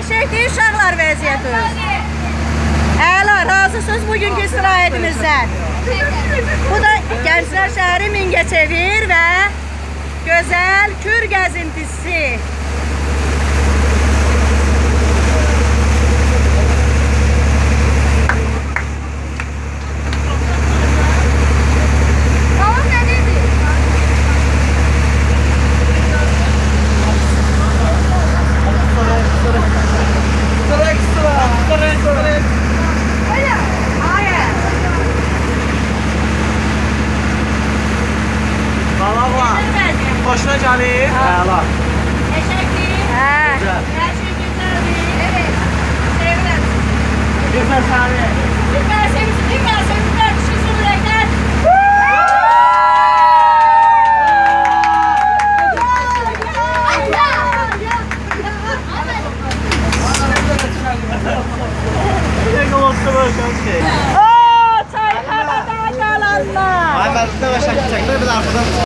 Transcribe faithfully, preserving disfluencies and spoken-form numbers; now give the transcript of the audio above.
Eşekdir uşaqlar vəziyyətiniz. Əla, razısınız bugünkü istirahətimizdən. Bu da Gənclər şəhəri Mingəçevir və gözəl Kür gəzintisi. Hoşuna gəlir? Əla. Eşəkdir? Hə. Hər şey gözəldir. Evet. Sevirəm. Gözəl səni. Bir gəlsəniz, bir gəlsəniz, bir kişi sürüləklər. Ooo, çay hələ də gələrlər. Ay, mən də şəkil çəkdir, bir arxadan.